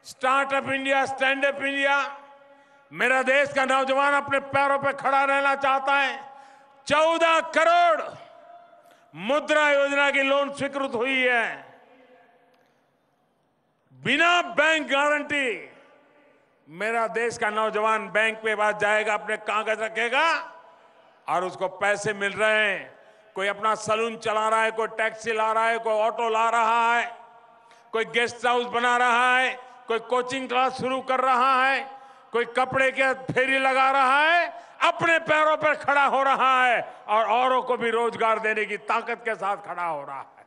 Startup India, stand up India. मेरा देश का नौजवान अपने पैरों पर खड़ा रहना चाहता है। 14 करोड़ मुद्रा योजना की लोन स्वीकृत हुई है। बिना बैंक गारंटी मेरा देश का नौजवान बैंक पे पास जाएगा, अपने कागज रखेगा और उसको पैसे मिल रहे हैं। कोई अपना सलून चला रहा है, कोई टैक्सी ला रहा है, कोई ऑटो ला रहा है, कोई गेस्ट हाउस बना रहा है, कोई कोचिंग क्लास शुरू कर रहा है, कोई कपड़े के फेरी लगा रहा है, अपने पैरों पर खड़ा हो रहा है और औरों को भी रोजगार देने की ताकत के साथ खड़ा हो रहा है।